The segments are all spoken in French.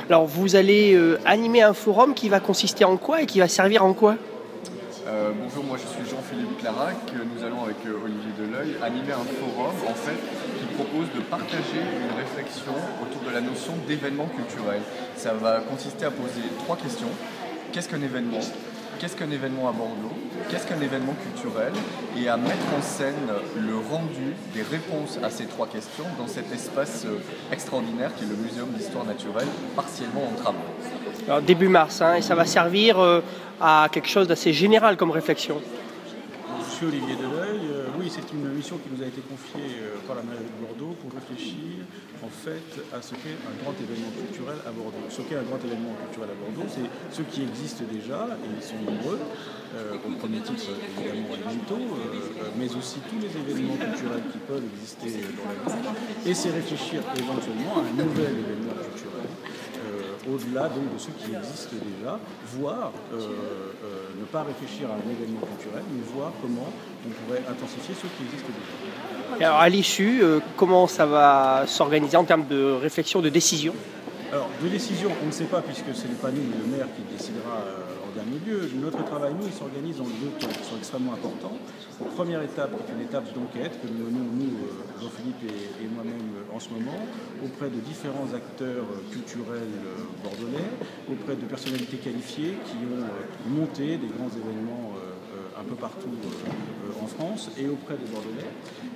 Alors vous allez animer un forum qui va consister en quoi et qui va servir en quoi? Bonjour, moi je suis Jean-Philippe Clarac. Nous allons avec Olivier Deleuil animer un forum en fait qui propose de partager une réflexion autour de la notion d'événement culturel. Ça va consister à poser 3 questions. Qu'est-ce qu'un événement? Qu'est-ce qu'un événement à Bordeaux? Qu'est-ce qu'un événement culturel? Et à mettre en scène le rendu des réponses à ces 3 questions dans cet espace extraordinaire qui est le Muséum d'Histoire Naturelle, partiellement en travaux. Alors, début mars, et ça va servir à quelque chose d'assez général comme réflexion. Je suis Olivier Deleuil. Oui, c'est une mission qui nous a été confiée par la mairie de Bordeaux pour réfléchir en fait à ce qu'est un grand événement culturel à Bordeaux. Ce qu'est un grand événement culturel à Bordeaux, c'est ceux qui existent déjà, et ils sont nombreux, au premier titre évidemment Alvento, mais aussi tous les événements culturels qui peuvent exister dans la ville, et c'est réfléchir éventuellement à un nouvel événement culturel. Au-delà donc de ceux qui existent déjà, voire ne pas réfléchir à un événement culturel, mais voir comment on pourrait intensifier ceux qui existent déjà. Et alors à l'issue, comment ça va s'organiser en termes de réflexion, de décision? Alors, de décision, on ne sait pas, puisque ce n'est pas nous, mais le maire qui décidera en dernier lieu. Notre travail, nous, il s'organise dans 2 temps qui sont extrêmement importants. La première étape, qui est une étape d'enquête que nous menons, nous, Jean-Philippe et moi-même, en ce moment, auprès de différents acteurs culturels bordelais, auprès de personnalités qualifiées qui ont monté des grands événements un peu partout en France et auprès des Bordelais.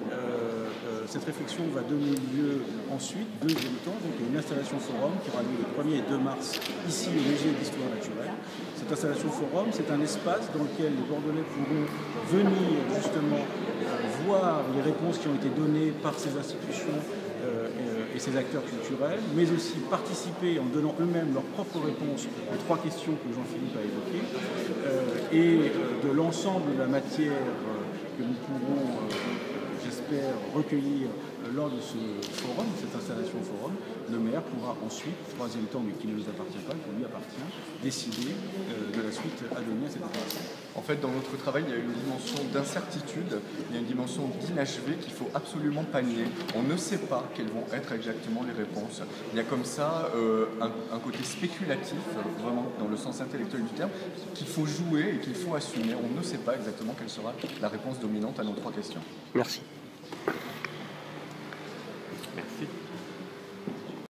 Cette réflexion va donner lieu ensuite, deuxième temps, donc à une installation forum qui aura lieu le 1er et 2 mars ici au Musée d'Histoire Naturelle. Cette installation forum, c'est un espace dans lequel les Bordelais pourront venir justement voir les réponses qui ont été données par ces institutions et ces acteurs culturels, mais aussi participer en donnant eux-mêmes leurs propres réponses aux 3 questions que Jean-Philippe a évoquées, et de l'ensemble de la matière que nous pourrons, j'espère, recueillir lors de ce forum, cette installation forum. Le maire pourra ensuite, troisième temps, mais qui ne nous appartient pas, qui lui appartient, décider de la suite à donner à cette opération. En fait, dans notre travail, il y a une dimension d'incertitude, il y a une dimension d'inachevé qu'il faut absolument pas nier. On ne sait pas quelles vont être exactement les réponses. Il y a comme ça un côté spéculatif, vraiment dans le sens intellectuel du terme, qu'il faut jouer et qu'il faut assumer. On ne sait pas exactement quelle sera la réponse dominante à nos 3 questions. Merci.